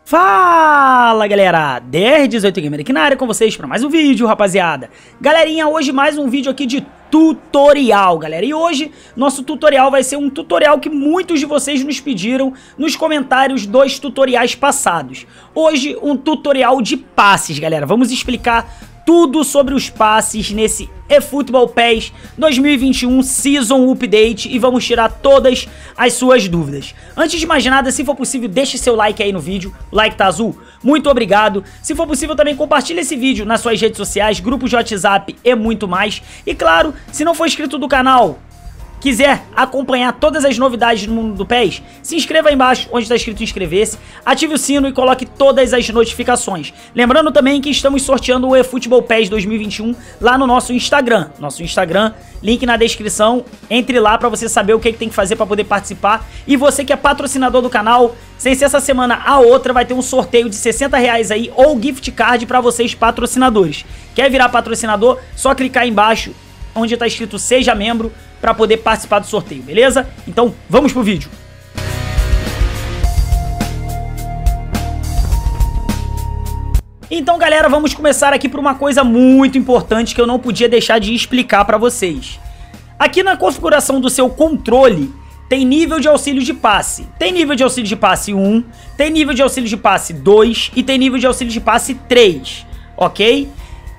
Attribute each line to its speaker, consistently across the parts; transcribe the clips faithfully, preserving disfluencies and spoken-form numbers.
Speaker 1: Fala galera, D R dezoito Gamer aqui na área com vocês para mais um vídeo, rapaziada. Galerinha, hoje mais um vídeo aqui de tutorial, galera. E hoje nosso tutorial vai ser um tutorial que muitos de vocês nos pediram nos comentários dos tutoriais passados. Hoje um tutorial de passes, galera. Vamos explicar tudo sobre os passes nesse eFootball PES dois mil e vinte e um Season Update e vamos tirar todas as suas dúvidas. Antes de mais nada, se for possível, deixe seu like aí no vídeo, o like tá azul, muito obrigado. Se for possível também compartilhe esse vídeo nas suas redes sociais, grupos de WhatsApp e muito mais. E claro, se não for inscrito do canal, quiser acompanhar todas as novidades do mundo do PES, se inscreva aí embaixo onde está escrito inscrever-se, ative o sino e coloque todas as notificações. Lembrando também que estamos sorteando o eFootball PES dois mil e vinte e um lá no nosso Instagram. Nosso Instagram, link na descrição, entre lá para você saber o que, que tem que fazer para poder participar. E você que é patrocinador do canal, sem ser essa semana a outra, vai ter um sorteio de sessenta reais aí ou gift card para vocês patrocinadores. Quer virar patrocinador? Só clicar aí embaixo onde está escrito Seja Membro para poder participar do sorteio, beleza? Então, vamos pro vídeo. Então, galera, vamos começar aqui por uma coisa muito importante que eu não podia deixar de explicar para vocês. Aqui na configuração do seu controle, tem nível de auxílio de passe. Tem nível de auxílio de passe um, tem nível de auxílio de passe dois e tem nível de auxílio de passe três, ok?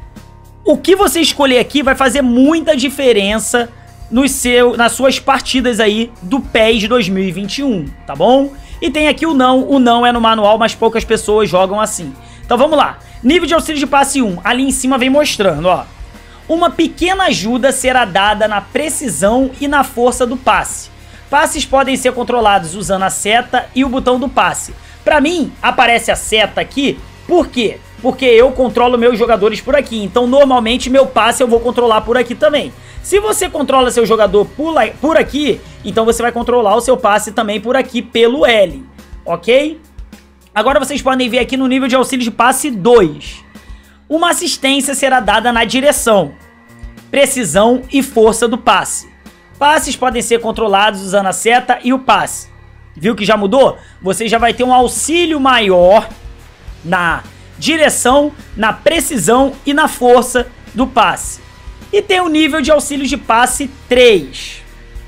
Speaker 1: O que você escolher aqui vai fazer muita diferença no seu, nas suas partidas aí do PES dois mil e vinte e um, tá bom? E tem aqui o não, o não é no manual, mas poucas pessoas jogam assim. Então vamos lá, nível de auxílio de passe um, ali em cima vem mostrando, ó. Uma pequena ajuda será dada na precisão e na força do passe. Passes podem ser controlados usando a seta e o botão do passe. Pra mim, aparece a seta aqui, por quê? Porque eu controlo meus jogadores por aqui, então normalmente meu passe eu vou controlar por aqui também. Se você controla seu jogador por aqui, então você vai controlar o seu passe também por aqui pelo L, ok? Agora vocês podem ver aqui no nível de auxílio de passe dois. Uma assistência será dada na direção, precisão e força do passe. Passes podem ser controlados usando a seta e o passe. Viu que já mudou? Você já vai ter um auxílio maior na direção, na precisão e na força do passe. E tem o nível de auxílio de passe três.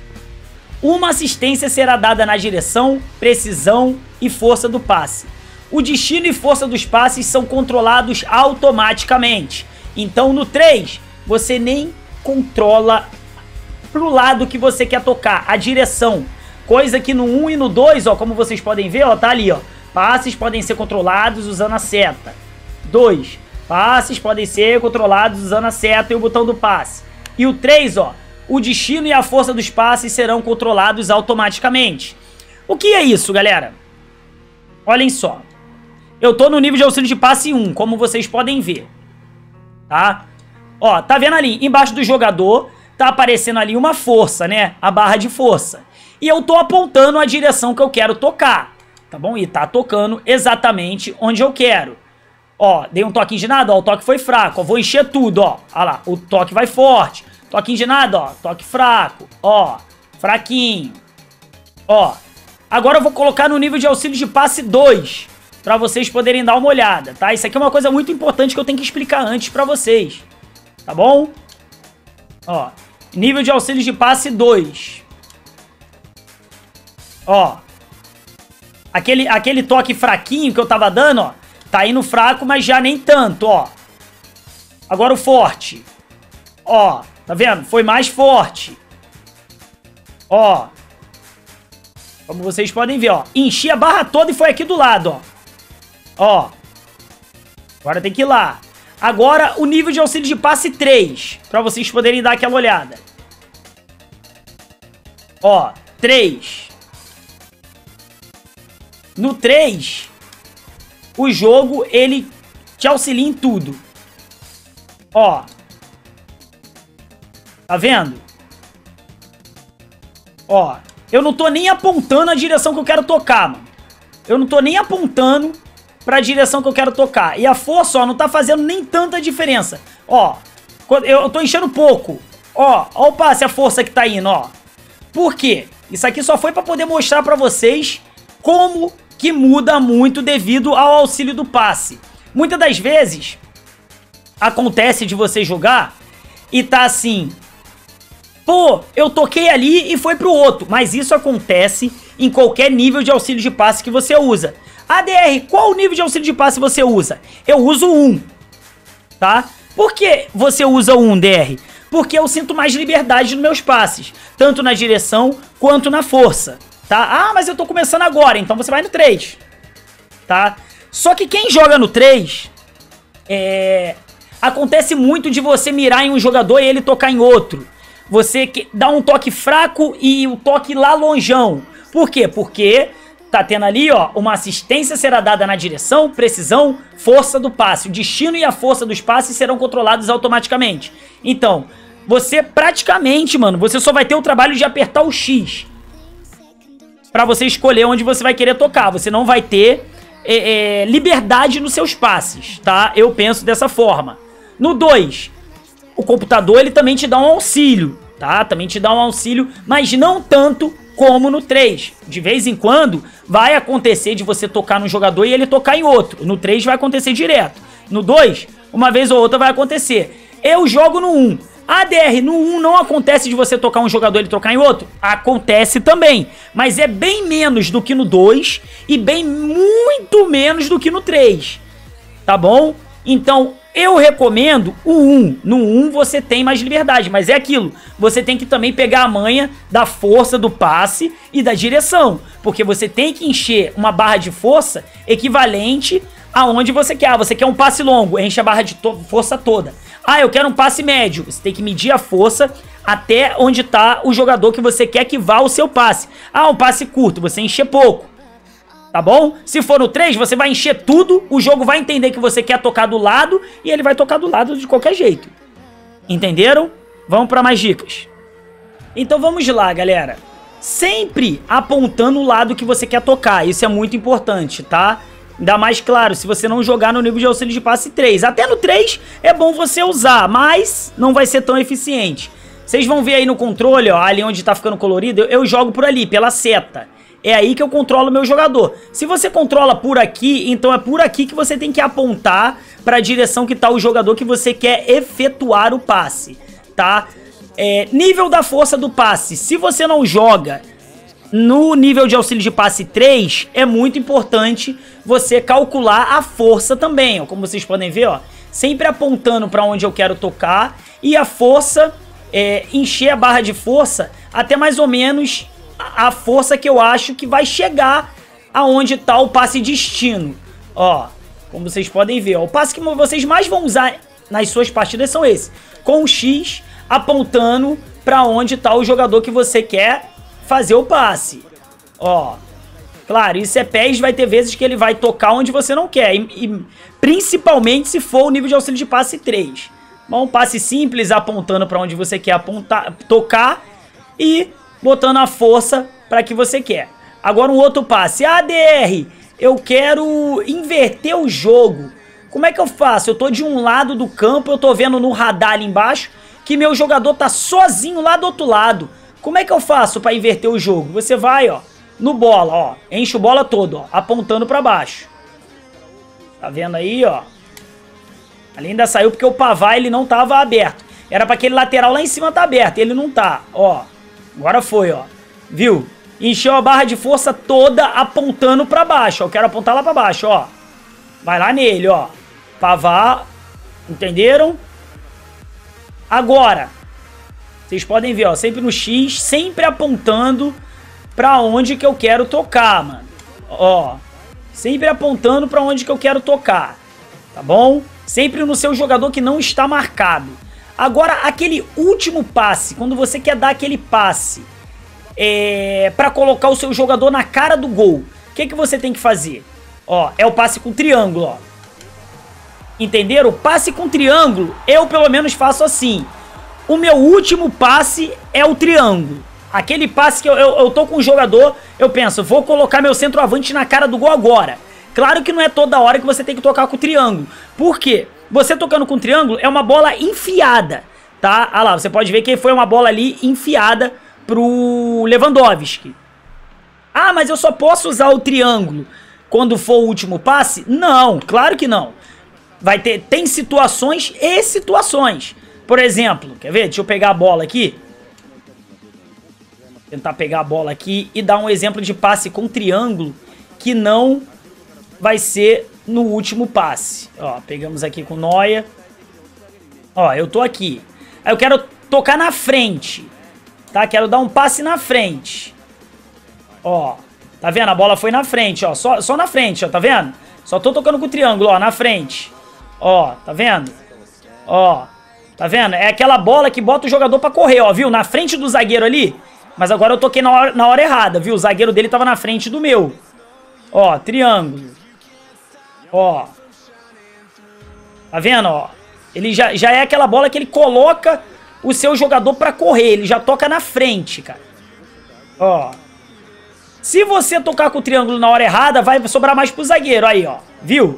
Speaker 1: Uma assistência será dada na direção, precisão e força do passe. O destino e força dos passes são controlados automaticamente. Então no três, você nem controla pro lado que você quer tocar, a direção. Coisa que no um e no dois, ó, como vocês podem ver, ó, tá ali, ó. Passes podem ser controlados usando a seta. dois. Passes podem ser controlados usando a seta e o botão do passe. E o três, ó, o destino e a força dos passes serão controlados automaticamente. O que é isso, galera? Olhem só. Eu tô no nível de auxílio de passe um, como vocês podem ver. Tá? Ó, tá vendo ali, embaixo do jogador, tá aparecendo ali uma força, né? A barra de força. E eu tô apontando a direção que eu quero tocar. Tá bom? E tá tocando exatamente onde eu quero. Ó, dei um toquinho de nada, ó, o toque foi fraco, ó, vou encher tudo, ó, ó lá, o toque vai forte, toquinho de nada, ó, toque fraco, ó, fraquinho, ó. Agora eu vou colocar no nível de auxílio de passe dois, pra vocês poderem dar uma olhada, tá? Isso aqui é uma coisa muito importante que eu tenho que explicar antes pra vocês, tá bom? Ó, nível de auxílio de passe dois. Ó, aquele, aquele toque fraquinho que eu tava dando, ó, tá indo fraco, mas já nem tanto, ó. Agora o forte. Ó, tá vendo? Foi mais forte. Ó. Como vocês podem ver, ó. Enchi a barra toda e foi aqui do lado, ó. Ó. Agora tem que ir lá. Agora o nível de auxílio de passe três, pra vocês poderem dar aquela olhada. Ó, três. No três... o jogo, ele te auxilia em tudo. Ó. Tá vendo? Ó. Eu não tô nem apontando a direção que eu quero tocar, mano. Eu não tô nem apontando pra direção que eu quero tocar. E a força, ó, não tá fazendo nem tanta diferença. Ó. Eu tô enchendo pouco. Ó. Ó o passe, a força que tá indo, ó. Por quê? Isso aqui só foi pra poder mostrar pra vocês como que muda muito devido ao auxílio do passe. Muitas das vezes, acontece de você jogar e tá assim... Pô, eu toquei ali e foi pro outro. Mas isso acontece em qualquer nível de auxílio de passe que você usa. A D R, qual nível de auxílio de passe você usa? Eu uso um, tá? Por que você usa um, D R? Porque eu sinto mais liberdade nos meus passes, tanto na direção quanto na força, tá? Ah, mas eu tô começando agora, então você vai no três, tá? Só que quem joga no três, é... acontece muito de você mirar em um jogador e ele tocar em outro. Você dá um toque fraco e o toque lá lonjão. Por quê? Porque tá tendo ali, ó, uma assistência será dada na direção, precisão, força do passe. O destino e a força dos passes serão controlados automaticamente. Então, você praticamente, mano, você só vai ter o trabalho de apertar o X pra você escolher onde você vai querer tocar. Você não vai ter é, é, liberdade nos seus passes, tá? Eu penso dessa forma. No dois, o computador, ele também te dá um auxílio, tá? Também te dá um auxílio, mas não tanto como no três. De vez em quando, vai acontecer de você tocar num jogador e ele tocar em outro. No três vai acontecer direto. No dois, uma vez ou outra vai acontecer. Eu jogo no um. A D R, no um não acontece de você tocar um jogador e ele tocar em outro? Acontece também, mas é bem menos do que no dois e bem muito menos do que no três, tá bom? Então, eu recomendo o um. No um você tem mais liberdade, mas é aquilo. Você tem que também pegar a manha da força do passe e da direção. Porque você tem que encher uma barra de força equivalente aonde você quer. Ah, você quer um passe longo, enche a barra de to- força toda. Ah, eu quero um passe médio. Você tem que medir a força até onde está o jogador que você quer que vá o seu passe. Ah, um passe curto, você enche pouco. Tá bom? Se for no três, você vai encher tudo, o jogo vai entender que você quer tocar do lado e ele vai tocar do lado de qualquer jeito. Entenderam? Vamos para mais dicas. Então vamos lá, galera. Sempre apontando o lado que você quer tocar, isso é muito importante, tá? Ainda mais claro, se você não jogar no nível de auxílio de passe três. Até no três é bom você usar, mas não vai ser tão eficiente. Vocês vão ver aí no controle, ó, ali onde tá ficando colorido, eu, eu jogo por ali, pela seta. É aí que eu controlo o meu jogador. Se você controla por aqui, então é por aqui que você tem que apontar para a direção que está o jogador que você quer efetuar o passe, tá? É, nível da força do passe. Se você não joga no nível de auxílio de passe três, é muito importante você calcular a força também, ó, como vocês podem ver, ó, sempre apontando para onde eu quero tocar e a força, é, encher a barra de força até mais ou menos a força que eu acho que vai chegar aonde está o passe destino. Ó, como vocês podem ver, ó, o passe que vocês mais vão usar nas suas partidas são esses, com o X apontando para onde está o jogador que você quer fazer o passe. Ó, claro, isso é pés, vai ter vezes que ele vai tocar onde você não quer, e, e principalmente se for o nível de auxílio de passe três. Bom, um passe simples apontando para onde você quer apontar, tocar e botando a força para que você quer. Agora um outro passe. A D R, eu quero inverter o jogo. Como é que eu faço? Eu tô de um lado do campo, eu tô vendo no radar ali embaixo que meu jogador tá sozinho lá do outro lado. Como é que eu faço para inverter o jogo? Você vai, ó, no bola, ó, enche o bola todo, ó, apontando para baixo. Tá vendo aí, ó? Ali ainda saiu porque o Pavá, ele não tava aberto. Era para aquele lateral lá em cima tá aberto, ele não tá, ó. Agora foi, ó. Viu? Encheu a barra de força toda apontando pra baixo. Eu quero apontar lá pra baixo, ó. Vai lá nele, ó. Pavá. Entenderam? Agora. Vocês podem ver, ó. Sempre no X. Sempre apontando pra onde que eu quero tocar, mano. Ó. Sempre apontando pra onde que eu quero tocar. Tá bom? Sempre no seu jogador que não está marcado. Agora, aquele último passe, quando você quer dar aquele passe é, para colocar o seu jogador na cara do gol, o que, que você tem que fazer? Ó, é o passe com triângulo, ó. Entenderam? O passe com triângulo, eu pelo menos faço assim. O meu último passe é o triângulo. Aquele passe que eu, eu, eu tô com o jogador, eu penso, vou colocar meu centroavante na cara do gol agora. Claro que não é toda hora que você tem que tocar com o triângulo. Por quê? Você tocando com triângulo é uma bola enfiada, tá? Ah lá, você pode ver que foi uma bola ali enfiada pro Lewandowski. Ah, mas eu só posso usar o triângulo. quando for o último passe? Não, claro que não. Vai ter, tem situações e situações. Por exemplo, quer ver? Deixa eu pegar a bola aqui. Tentar pegar a bola aqui e dar um exemplo de passe com triângulo que não vai ser no último passe. Ó, pegamos aqui com Neuer. Ó, eu tô aqui. Aí eu quero tocar na frente, tá? Quero dar um passe na frente. Ó, tá vendo? A bola foi na frente, ó. Só, só na frente, ó, tá vendo? Só tô tocando com o triângulo, ó, na frente. Ó, tá vendo? Ó, tá vendo? É aquela bola que bota o jogador pra correr, ó, viu? Na frente do zagueiro ali. Mas agora eu toquei na hora, na hora errada, viu? O zagueiro dele tava na frente do meu. Ó, triângulo. Ó. Tá vendo, ó? Ele já, já é aquela bola que ele coloca o seu jogador pra correr. Ele já toca na frente, cara. Ó. Se você tocar com o triângulo na hora errada, vai sobrar mais pro zagueiro. Aí, ó. Viu?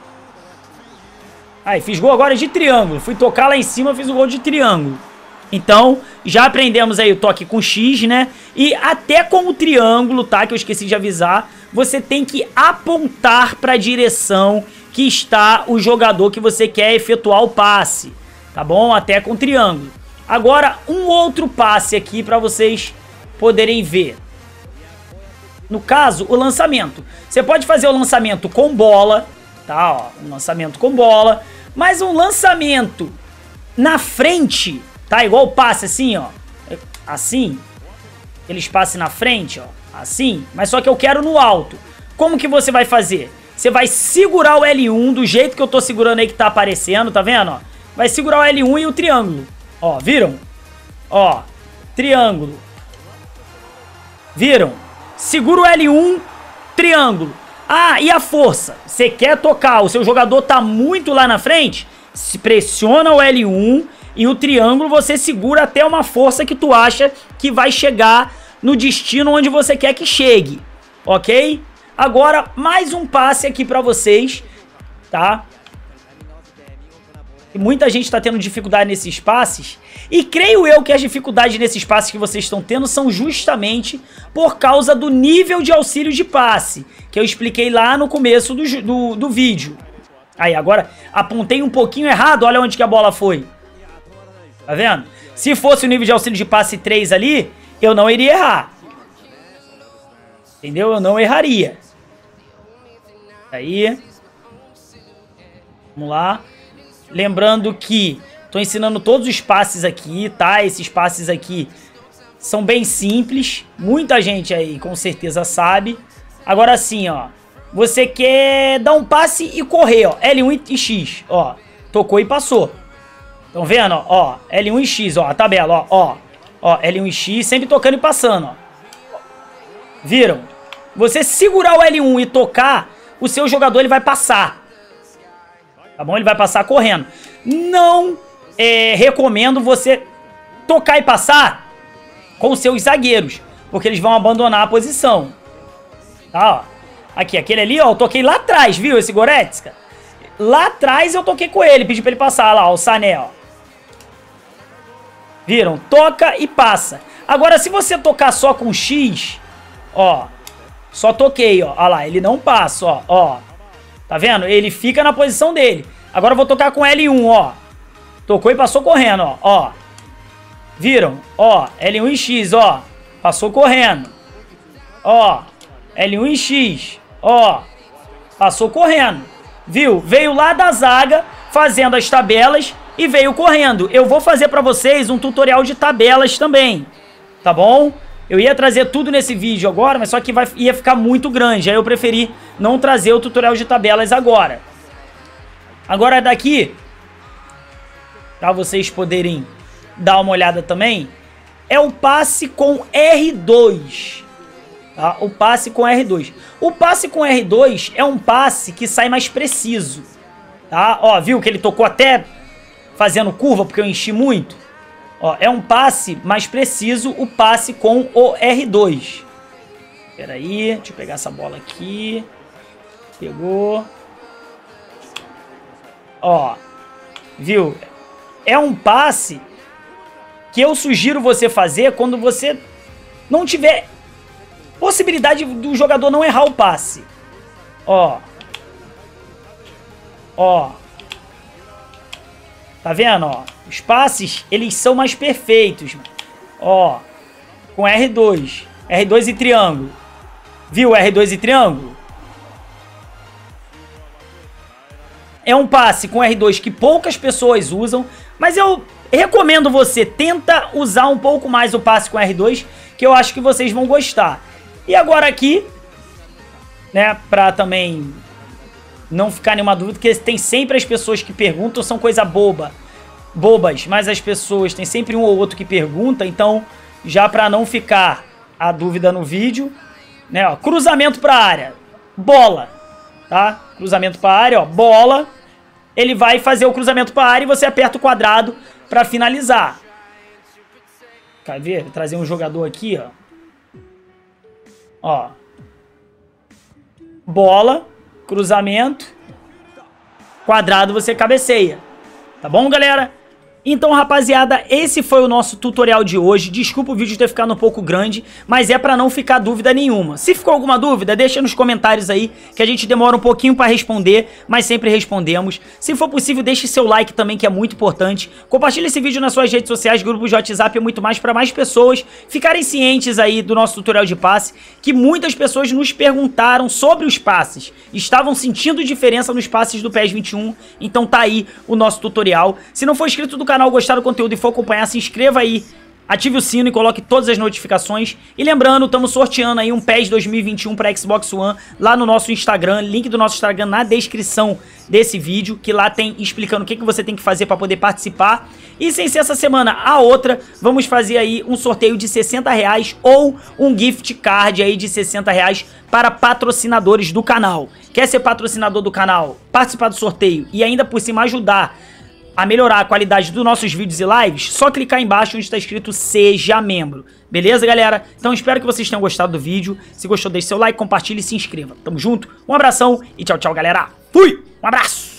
Speaker 1: Aí, fiz gol agora de triângulo. Fui tocar lá em cima, fiz o gol de triângulo. Então, já aprendemos aí o toque com X, né? E até com o triângulo, tá? Que eu esqueci de avisar. Você tem que apontar para a direção que está o jogador que você quer efetuar o passe. Tá bom? Até com o triângulo. Agora, um outro passe aqui para vocês poderem ver. No caso, o lançamento. Você pode fazer o lançamento com bola, tá? Ó, um lançamento com bola. Mas um lançamento na frente... Tá? Igual o passe assim, ó. Assim. Aqueles passes na frente, ó. Assim. Mas só que eu quero no alto. Como que você vai fazer? Você vai segurar o L um do jeito que eu tô segurando aí que tá aparecendo, tá vendo? Ó? Vai segurar o L um e o triângulo. Ó, viram? Ó, triângulo. Viram? Segura o L um, triângulo. Ah, e a força? Você quer tocar, o seu jogador tá muito lá na frente? Se pressiona o L um... E o triângulo você segura até uma força que tu acha que vai chegar no destino onde você quer que chegue. Ok? Agora, mais um passe aqui pra vocês, tá? E muita gente está tendo dificuldade nesses passes. E creio eu que as dificuldades nesses passes que vocês estão tendo são justamente por causa do nível de auxílio de passe. Que eu expliquei lá no começo do, do, do vídeo. Aí, agora, apontei um pouquinho errado, olha onde que a bola foi. Tá vendo? Se fosse o nível de auxílio de passe três ali, eu não iria errar. Entendeu? Eu não erraria. Aí. Vamos lá. Lembrando que tô ensinando todos os passes aqui, tá? Esses passes aqui são bem simples. Muita gente aí com certeza sabe. Agora sim, ó. Você quer dar um passe e correr, ó. L um e X, ó. Tocou e passou. Estão vendo, ó, ó, L um e X, ó, a tabela, ó, ó, ó, L um e X, sempre tocando e passando, ó. Viram? Você segurar o L um e tocar, o seu jogador ele vai passar. Tá bom? Ele vai passar correndo. Não é, recomendo você tocar e passar com os seus zagueiros, porque eles vão abandonar a posição. Tá, ó. Aqui, aquele ali, ó, eu toquei lá atrás, viu, esse Goretzka? Lá atrás eu toquei com ele, pedi pra ele passar lá, ó, o Sané, ó. Viram? Toca e passa. Agora, se você tocar só com X, ó, só toquei, ó, olha lá, ele não passa, ó, ó. Tá vendo? Ele fica na posição dele. Agora eu vou tocar com L um, ó. Tocou e passou correndo, ó, ó. Viram? Ó, L um e X, ó. Passou correndo. Ó, L um e X, ó. Passou correndo. Viu? Veio lá da zaga, fazendo as tabelas e veio correndo. Eu vou fazer pra vocês um tutorial de tabelas também, tá bom? Eu ia trazer tudo nesse vídeo agora, mas só que vai, ia ficar muito grande. Aí eu preferi não trazer o tutorial de tabelas agora. Agora daqui, pra vocês poderem dar uma olhada também, é o passe com R dois. Tá? O passe com R dois. O passe com R dois é um passe que sai mais preciso. Tá? Ó, viu que ele tocou até fazendo curva porque eu enchi muito? Ó, é um passe mais preciso, o passe com o R dois. Espera aí, deixa eu pegar essa bola aqui. Pegou. Ó, viu? É um passe que eu sugiro você fazer quando você não tiver possibilidade do jogador não errar o passe. Ó. Ó. Tá vendo, ó? Os passes, eles são mais perfeitos. Ó. Com R dois. R dois e triângulo. Viu R dois e triângulo? É um passe com R dois que poucas pessoas usam, mas eu recomendo você, tenta usar um pouco mais o passe com R dois, que eu acho que vocês vão gostar. E agora aqui, né, pra também não ficar nenhuma dúvida, porque tem sempre as pessoas que perguntam, são coisa boba, bobas, mas as pessoas, tem sempre um ou outro que pergunta, então, já pra não ficar a dúvida no vídeo, né, ó, cruzamento pra área, bola, tá? Cruzamento pra área, ó, bola, ele vai fazer o cruzamento pra área e você aperta o quadrado pra finalizar. Quer ver? Vou trazer um jogador aqui, ó. Ó. Bola, cruzamento, quadrado, você cabeceia. Tá bom, galera? Então, rapaziada, esse foi o nosso tutorial de hoje. Desculpa o vídeo ter ficado um pouco grande, mas é pra não ficar dúvida nenhuma. Se ficou alguma dúvida, deixa nos comentários aí, que a gente demora um pouquinho pra responder, mas sempre respondemos. Se for possível, deixe seu like também, que é muito importante. Compartilhe esse vídeo nas suas redes sociais, grupos de WhatsApp e muito mais, pra mais pessoas ficarem cientes aí do nosso tutorial de passe, que muitas pessoas nos perguntaram sobre os passes. Estavam sentindo diferença nos passes do PES vinte e um, então tá aí o nosso tutorial. Se não for inscrito do canal, gostar do conteúdo e for acompanhar, se inscreva aí, ative o sino e coloque todas as notificações. E lembrando, estamos sorteando aí um PES dois mil e vinte e um para Xbox One lá no nosso Instagram, link do nosso Instagram na descrição desse vídeo, que lá tem explicando o que, que você tem que fazer para poder participar. E sem ser essa semana, a outra, vamos fazer aí um sorteio de sessenta reais ou um gift card aí de sessenta reais para patrocinadores do canal. Quer ser patrocinador do canal, participar do sorteio e ainda por cima ajudar a melhorar a qualidade dos nossos vídeos e lives, só clicar aí embaixo onde está escrito Seja Membro. Beleza, galera? Então espero que vocês tenham gostado do vídeo. Se gostou, deixe seu like, compartilhe e se inscreva. Tamo junto, um abração e tchau, tchau, galera. Fui! Um abraço!